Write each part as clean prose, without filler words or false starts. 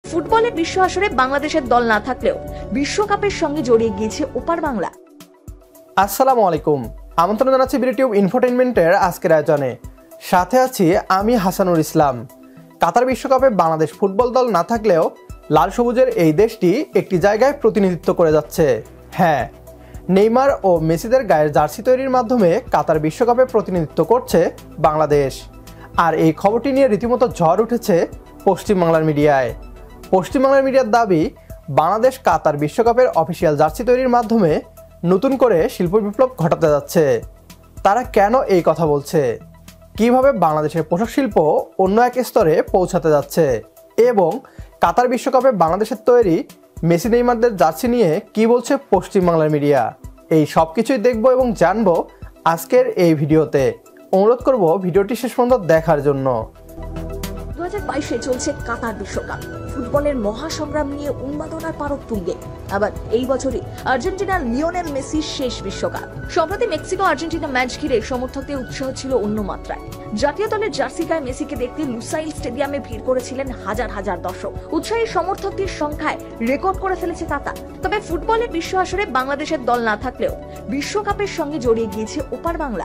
ফুটবলের বিশ্ব আসরে বাংলাদেশের দল না থাকলেও বিশ্বকাপের সঙ্গে জড়িয়ে গিয়েছে ওপার বাংলা। আসসালামু আলাইকুম, আমন্ত্রণ জানাচ্ছি বিটিউব ইনফোটেইনমেন্টের আজকের আয়োজনে। সাথে আছি আমি হাসানুর ইসলাম। কাতার বিশ্বকাপে বাংলাদেশ ফুটবল দল না থাকলেও লাল সবুজের এই দেশটি একটি জায়গায় প্রতিনিধিত্ব করে যাচ্ছে। হ্যাঁ, নেইমার ও মেসিদের গায়ের জার্সি তৈরির মাধ্যমে কাতার বিশ্বকাপে প্রতিনিধিত্ব করছে বাংলাদেশ। আর এই খবরটি নিয়ে রীতিমতো ঝড় উঠেছে পশ্চিমবাংলার মিডিয়ায়। পশ্চিমবাংলার মিডিয়ার দাবি, বাংলাদেশ কাতার বিশ্বকাপের অফিসিয়াল জার্সি তৈরির মাধ্যমে নতুন করে শিল্প বিপ্লব ঘটাতে যাচ্ছে। তারা কেন এই কথা বলছে, কিভাবে বাংলাদেশের পোশাক শিল্প অন্য এক স্তরে পৌঁছাতে যাচ্ছে এবং কাতার বিশ্বকাপে বাংলাদেশের তৈরি মেসি নেইমারদের জার্সি নিয়ে কি বলছে পশ্চিমবাংলার মিডিয়া, এই সব কিছুই দেখব এবং জানবো আজকের এই ভিডিওতে। অনুরোধ করব ভিডিওটি শেষ পর্যন্ত দেখার জন্য। 2022-এ চলছে কাতার বিশ্বকাপ। ফুটবলের মহাসংগ্রাম নিয়ে উন্মাদনার পারদ তুঙ্গে। আবার এই বছরই আর্জেন্টিনার লিওনেল মেসির শেষ বিশ্বকাপ। সম্প্রতি মেক্সিকো আর্জেন্টিনা ম্যাচ ঘিরে সমর্থকদের উৎসাহ ছিল অন্য মাত্রায়। জাতীয় দলের জার্সি গায়ে মেসিকে দেখতে লুসাইল স্টেডিয়ামে ভিড় করেছিলেন হাজার হাজার দর্শক। উৎসাহী সমর্থকদের সংখ্যায় রেকর্ড করে ফেলেছে কাতার। তবে ফুটবলের বিশ্ব আসরে বাংলাদেশের দল না থাকলেও বিশ্বকাপের সঙ্গে জড়িয়ে গিয়েছে ওপার বাংলা।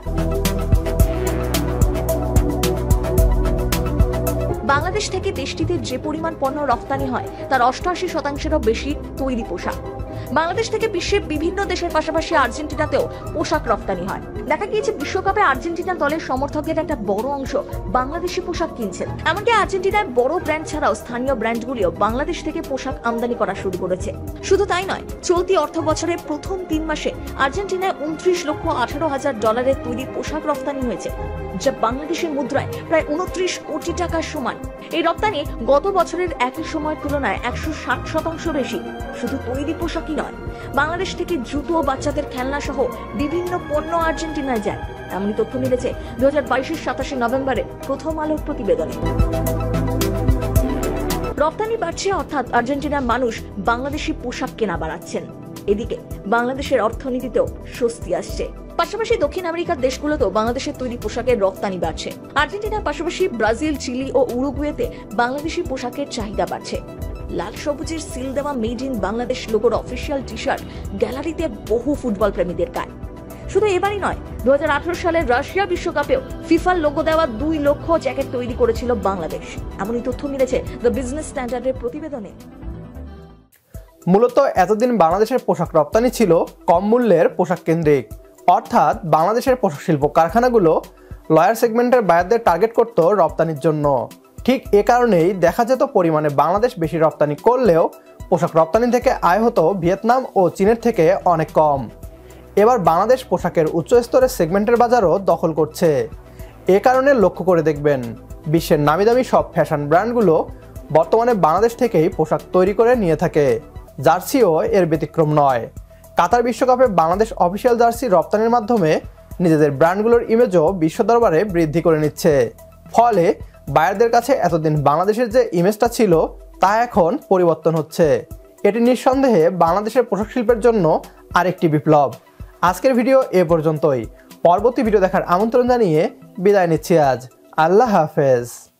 বাংলাদেশ থেকে দেশটিতে যে পরিমাণ পণ্য রপ্তানি হয় তার 88%-এরও বেশি তৈরি পোশাক। বাংলাদেশ থেকে বিশ্বের বিভিন্ন দেশের পাশাপাশি আর্জেন্টিনাতেও পোশাক রপ্তানি হয়। দেখা গিয়েছে বিশ্বকাপে আর্জেন্টিনা দলের সমর্থকদের একটা বড় অংশ বাংলাদেশি পোশাক কিনছেন। এমনকি আর্জেন্টিনার বড় ব্র্যান্ড ছাড়াও স্থানীয় ব্র্যান্ডগুলিও বাংলাদেশ থেকে পোশাক আমদানি করা শুরু করেছে। শুধু তাই নয়, চলতি অর্থ বছরের প্রথম 3 মাসে আর্জেন্টিনায় $29,18,000 তৈরি পোশাক রপ্তানি হয়েছে, যা বাংলাদেশের মুদ্রায় প্রায় 29 কোটি টাকার সমান। এই রপ্তানি গত বছরের একই সময়ের তুলনায় 160% বেশি। শুধু তৈরি পোশাকই নয়, বাংলাদেশ থেকে জুতো ও বাচ্চাদের খেলনা সহ বিভিন্ন পণ্য আর্জেন্টিনায় যায়। এমনই তথ্য মিলেছে 2022-এর 27 নভেম্বরে প্রথম আলোর প্রতিবেদনে। রপ্তানি বাড়ছে, অর্থাৎ আর্জেন্টিনার মানুষ বাংলাদেশি পোশাক কেনা বাড়াচ্ছেন। এদিকে বাংলাদেশের অর্থনীতিতেও স্বস্তি আসছে। পাশাপাশি দক্ষিণ আমেরিকার দেশগুলোতেও বাংলাদেশের তৈরি পোশাকের রপ্তানি বাড়ছে। আর্জেন্টিনার পাশাপাশি ব্রাজিল, চিলি ও উরুগুয়েতে বাংলাদেশি পোশাকের চাহিদা বাড়ছে। লাল সবুজের সিল দেওয়া মেড ইন বাংলাদেশ লোগোর অফিসিয়াল টি শার্ট গ্যালারিতে বহু ফুটবল প্রেমীদের গায়ে। শুধু এবারই নয়, 2018 সালের রাশিয়া বিশ্বকাপেও ফিফার লোগো দেওয়া 2 লক্ষ জ্যাকেট তৈরি করেছিল বাংলাদেশ। এমনই তথ্য মিলেছে দ্য বিজনেস স্ট্যান্ডার্ডের প্রতিবেদনে। মূলত এতদিন বাংলাদেশের পোশাক রপ্তানি ছিল কম মূল্যের পোশাক কেন্দ্রিক, অর্থাৎ বাংলাদেশের পোশাক শিল্প কারখানাগুলো লয়ার সেগমেন্টের বায়ারদের টার্গেট করত রপ্তানির জন্য। ঠিক এ কারণেই দেখা যেত পরিমাণে বাংলাদেশ বেশি রপ্তানি করলেও পোশাক রপ্তানি থেকে আয় হতো ভিয়েতনাম ও চীনের থেকে অনেক কম। এবার বাংলাদেশ পোশাকের উচ্চ স্তরের সেগমেন্টের বাজারও দখল করছে। এ কারণে লক্ষ্য করে দেখবেন, বিশ্বের নামিদামি সব ফ্যাশন ব্র্যান্ডগুলো বর্তমানে বাংলাদেশ থেকেই পোশাক তৈরি করে নিয়ে থাকে। জার্সিও এর ব্যতিক্রম নয়। কাতার বিশ্বকাপে বাংলাদেশ অফিসিয়াল জার্সি রপ্তানির মাধ্যমে নিজেদের ব্র্যান্ডগুলোর ইমেজও বিশ্ব দরবারে বৃদ্ধি করে নিচ্ছে। ফলে বায়ারদের কাছে এতদিন বাংলাদেশের যে ইমেজটা ছিল তা এখন পরিবর্তন হচ্ছে। এটি নিঃসন্দেহে বাংলাদেশের পোশাক শিল্পের জন্য আরেকটি বিপ্লব। আজকের ভিডিও এ পর্যন্তই। পরবর্তী ভিডিও দেখার আমন্ত্রণ জানিয়ে বিদায় নিচ্ছি আজ। আল্লাহ হাফেজ।